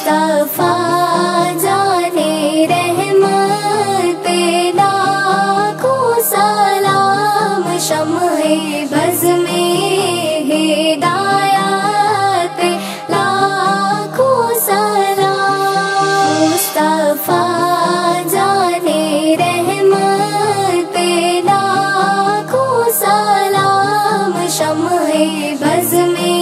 मुस्तफ़ा जाने रहमत पे लाखों सलाम, शम्ह-ए बज़ में हिदायत पे लाखों सलाम। मुस्तफ़ा जाने रहमत पे लाखों सलाम, शम्ह-ए बज़ में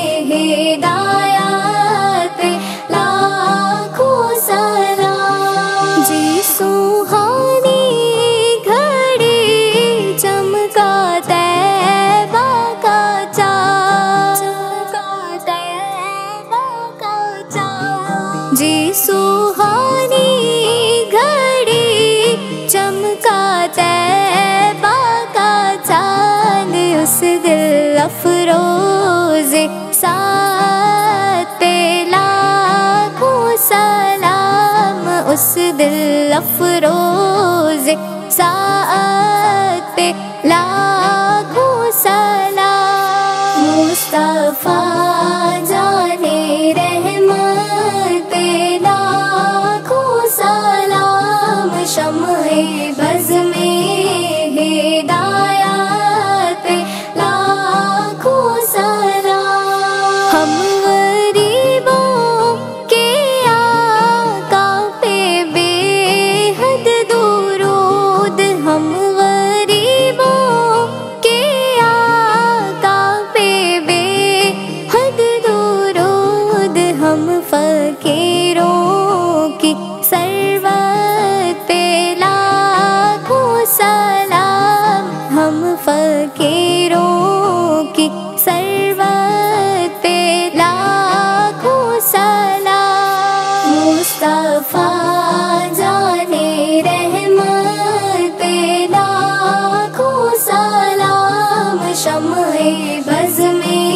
हिदायत पे लाखों सलाम। जी सुहानी घड़ी चमका तैबा का चाँद, जी सुहानी घड़ी चमका तैबा का चाँद, उस दिल अफरोज़ साथ पे लाखों सलाम, उस दिल अफरोज़ साथ पे लाखों सलाम। मुस्तफ़ा जाने रहमत पे लाखों सलाम, शम्ह-ए बज़ में हिदायत पे लाखों सलाम। हम गरीबों के आका पे बेहद दुरूद, हम गरीबों के आका पे बेहद दुरूद, हम फ़कीरों की सरवत पे लाखों सलाम, हम फ़कीरों की सरवत पे लाखों सलाम। मुस्तफ़ा जाने रहमत पे लाखों सलाम, शम्ह-ए बज़ में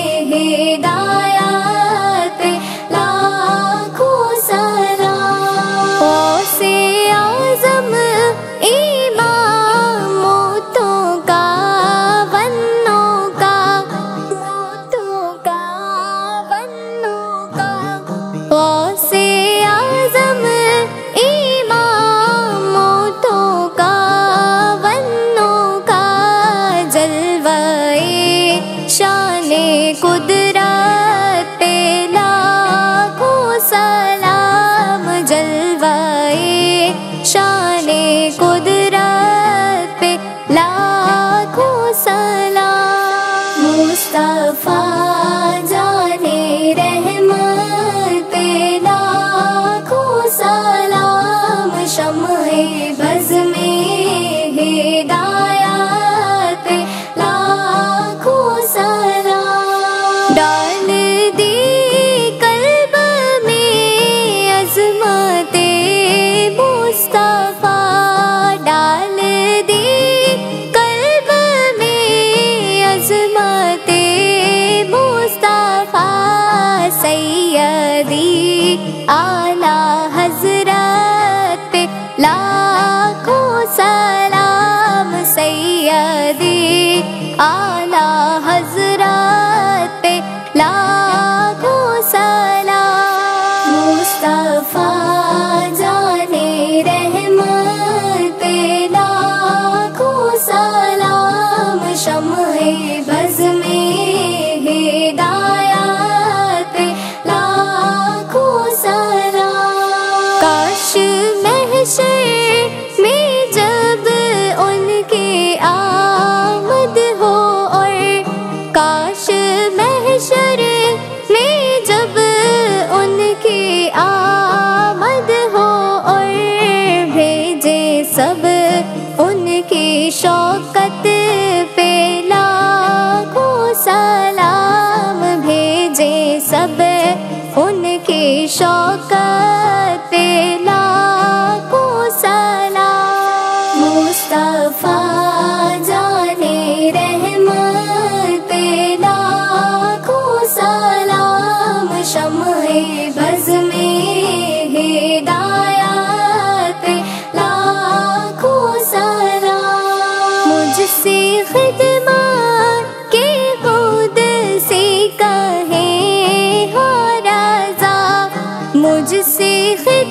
हिदायत पे लाखों सलाम। गौसे आज़म इमाम मोतों का वन्नों का, गौसे आज़म इमाम मोतों का वन्नों का, जलवाए शाने कुदरत पे लाखों सलाम, जलवाए शाने कुदरत पे लाखों सलाम। मुस्तफ़ा जाने रहमत पे लाखों सलाम, शम्ह-ए बज़ में हिदायत पे लाखों सलाम। डाल दी कल्ब में अज़मत-ए मुस्तफ़ा, डाल दी कल्ब में अज़मत-ए मुस्तफ़ा, सैयदी आला हज़रत पे लाखों सलाम, सैयदी आला हज़रत पे लाखों सलाम। मुस्तफ़ा जाने रहमत पे लाखों सलाम, शम्ह-ए बज़ में हिदायत पे लाखों सलाम। काश महशर में जब उनकी आमद हो, और काश महशर में जब उनकी आमद हो, और भेजे सब उनकी शौकत पे लाखों सलाम, سی خدمت